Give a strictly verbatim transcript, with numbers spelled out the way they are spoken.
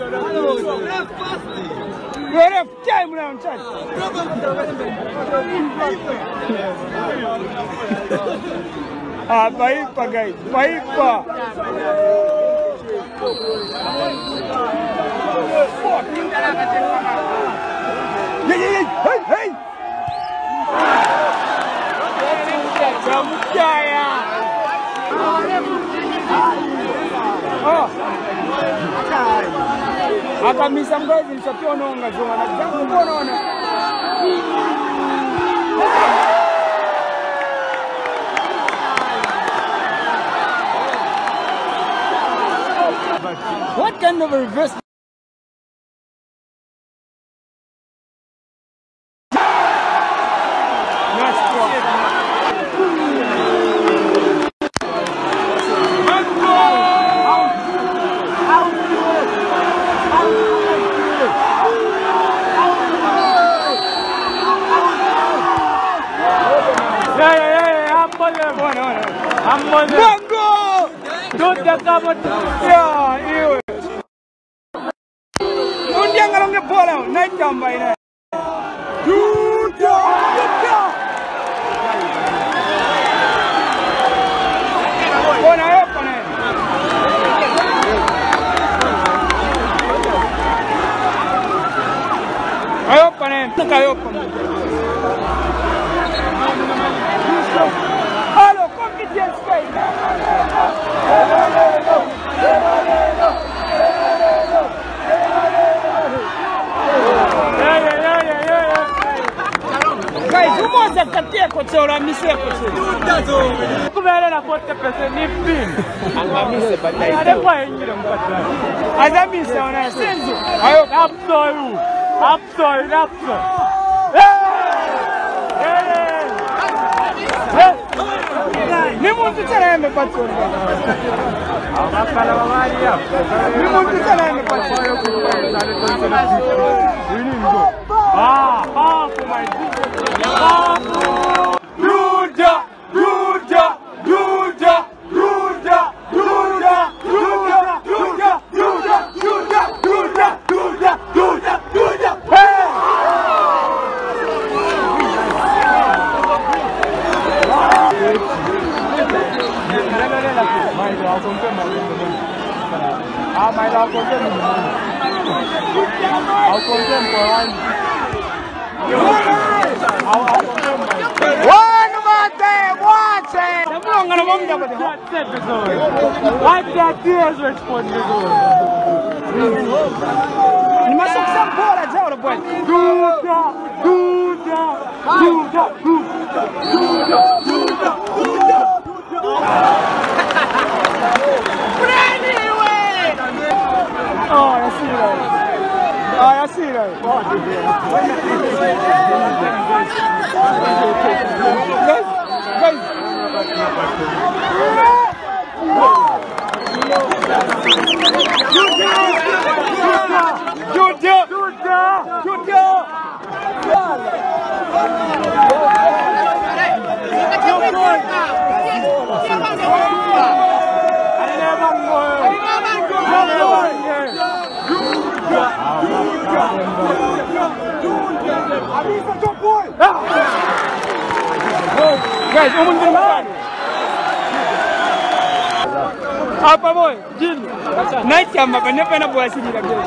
You're a time round chat. Ah, paipa guys, paipa. Hey, hey, hey, hey. Oh. Akamisa mgozi nishakiona unga zona na zangu unaona. What kind of a reverse? Mango! Don't get up. Yeah, you. Don't get along the ball out. Night down by night. Do the. One eye open it. I open it. Look, I open it. Hello, come get your space. Guys, who wants to take a tour and miss a question? Come here and put the person in film. I don't find you. As I miss on a sense, I hope I'm sorry. I'm sorry, I'm sorry. Me want to tell him about you. Me want to tell him about you. Ah, ah, for my ah, Ruda, Ruda, Ruda, Ruda, Ruda, Ruda, Ruda, Ruda, Ruda, Ruda, Ruda, Ruda, Ruda. Ah, my dog was in the I'll content for one. One more day, watch it! I'm not going to want to do that episode. Why that tears respond to you? You must have some ball at all, boy. Do that, do that, do that, do that, do that, do that, do that. Oh, I see that. Oh, I see that. Guys, vamos terminar. Apa boy? Jin. Naik sama kan? Apa nak buat sini lagi?